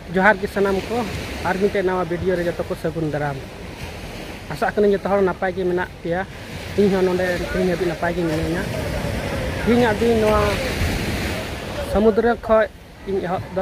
जोहार के सनाम को और मिटे नवा वीडियो रे जतो को सगुन दाराम आशा कने जतो हर नापाय के मेना पेया इन हो नोंडे तीन हबी नापाय के मिनेना तीन अभी नवा समुद्र ख इन हदा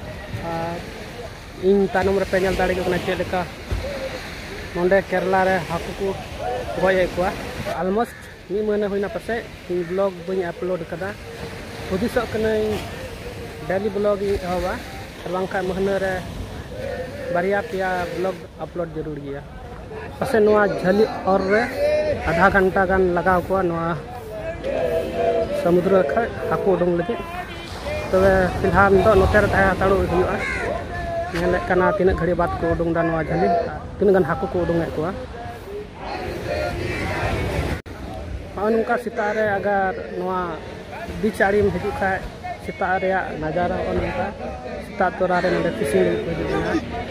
इन तानम रे पेनल दाड़ी को चेक लेका नोंडे केरला रे हाकु को गोय को ऑलमोस्ट मी मने होइना पसे इन ब्लॉग बई अपलोड कदा हुदिस कने डेली ब्लॉग हवा बांखा महीना रे बारिया पिया ब्लॉग अपलोड जरूर गया पसे नवा झली और रे आधा घंटा गान लगाव को नवा समुद्र ख हाकु उडुंग लगे तबे फिलहाल दो नोते रे ताया ताड़ो हुआ नेले कना तीन घड़ी बात को उडुंग दा नवा झली तीन गन हाकु को उडुंग को अनुका सितारे अगर नवा बिचाड़ी में हिजु खा सिता रे नजारा अनुका सिता तोरा रे नंदे फिशिंग हिजुना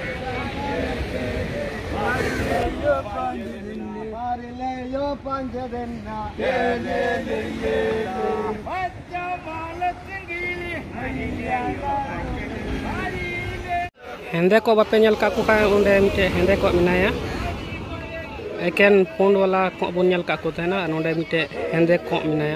हेंदे को बापे नेल का को उंडे मिटे हेंदे को मिनाया एकेन पोंड वाला को बन नेल का को तहना नोंडे मिटे हेंदे को मिनाया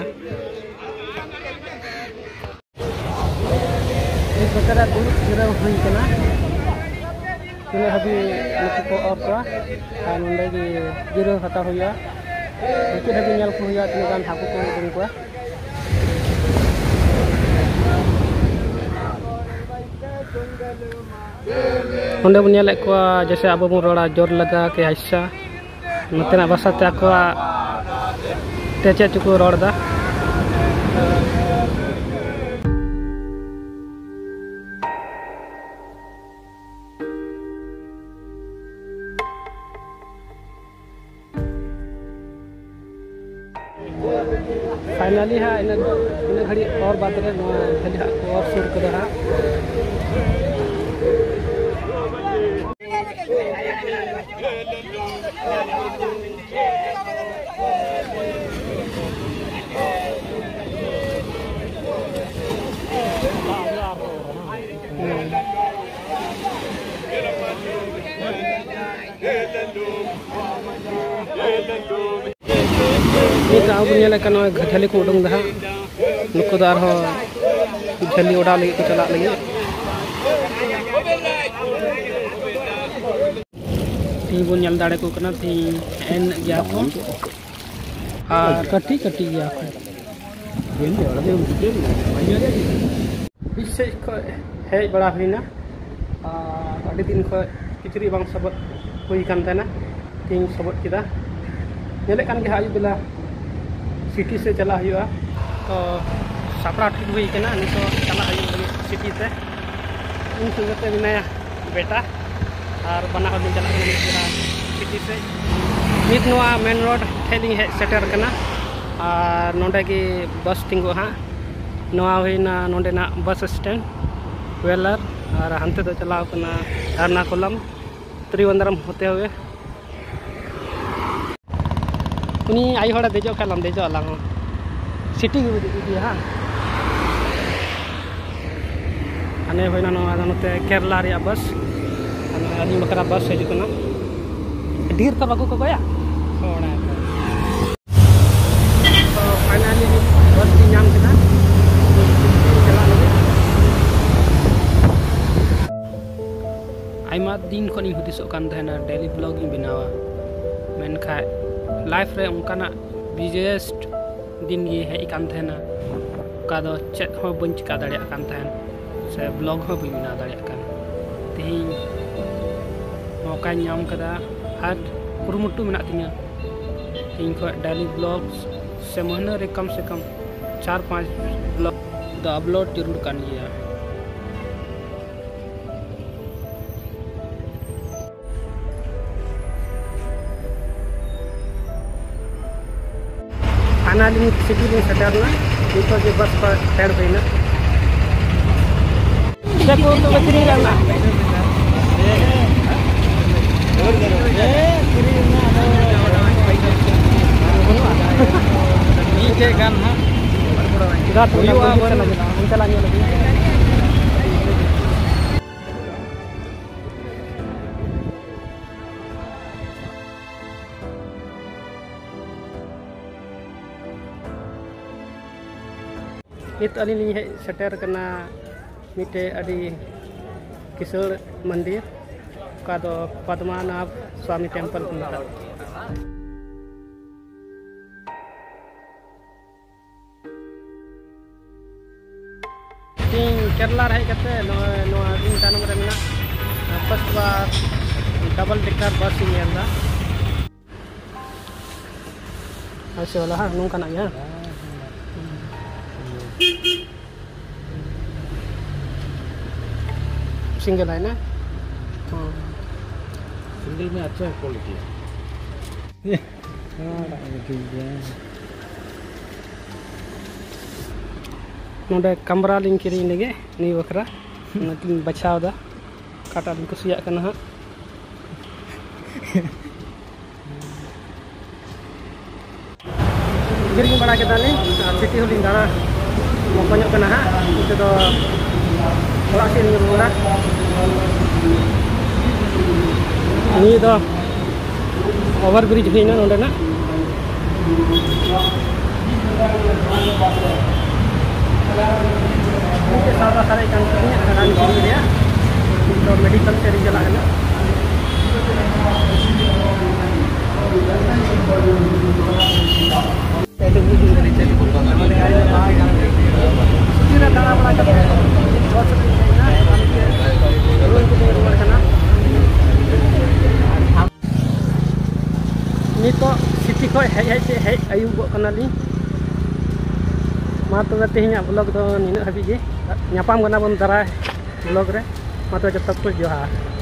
इस बकरा दुरुक गिरव हुई कना तिने हबी नुकु को और को नोंडे की गिरव हता हुआ इके हबी नेल को हुआ तिने गान हाकु को दुन को ओंडे बन नेल को जैसे अब बन रोड़ा जोर लगा के आशा नतेना भाषा ते को तेचे चुको रोड़ा फाइनली हाँ इन घड़ी और बात रे खाली हाँ और सुर कर हाँ गाँव झली को उडुंग दा नुकु दो झली उड़ा लगे को चला लगे ती बन नल दाड़े को कना ती एन गया को और कटी कटी गया को विशेष को हेज बड़ा हुईना अड़ी दिन को किचरी बांग सबत हुई कान ताना तीन सबत किदा नेले कान के हाई बेला सिटी से चला हुआ तो सापड़ा ठीक हुई के ना तो चला सिटी से उन सुनते बिनाया बेटा और बना दिन चला सिटी से नित नवा मेन रोड ठेली है सेटर करना और नोंडे की बस तिंगो हाँ नवा हुईना नोंडे ना बस स्टैंड वेलर और हंते तो चलाव करना एर्नाकुलम त्रिवेंद्रम होते हुए उनी आई हड़ा देजो खालाम देजो अलांग सिटी की हाँ अने होइना नोते केरला रे बस अनी बकरा बस हिजुना ढेर तो बागु को गया थोड़ा तो फाइनली बस की नाम केना चला लगे आइमा दिन खनी हुदिसो कान थाना डेली ब्लॉग बनावा मेनखा लाइफ रे उनकाना बिजेस्ट दिन ये है कान थाना का दो चेत हो बन चिका दाड़िया कान थान से ब्लॉग हो बई बना दाड़िया कान तेही मौका नाम कदा हर कुरुमुटु मेना तिया इन को डेली ब्लॉग्स से महीने रे कम से कम 4-5 ब्लॉग द अपलोड जरूर कान गया फाइनली सिटी में सेटरना नितो जे बस पर ठहर गईना देखो तो बचरी रहना नीचे गान हां रात हुआ चला लगी Nit aling ni seter kena mite adi kisur mandir kado Padmanabh Swami Temple kumata. Ting Kerala reh kate no ring tanam re mena first bar double decker bus ini anda. Asal lah nung kanak ya. Single है ना single में अच्छा quality है ठीक है नोडे कमरा लिंग किरी लगे नी बखरा नतिन बचाव दा काटा लिंग कुसिया कना हा गिरिंग बड़ा के दानी सिटी होलिंग दाना मोकonyok kena ha itu do orang sini rumah ini do overbridge bina nonde na ini sahabat saya ikan ini akan kiri dia untuk medical seri jalan na itu bujung dari jadi ada air bahaya kira tanah belakang ini to city ko hei ayub kana li ma to tehnya vlog do nina habi ge nyapam kana bon dara vlog re ma to jab tak ko johar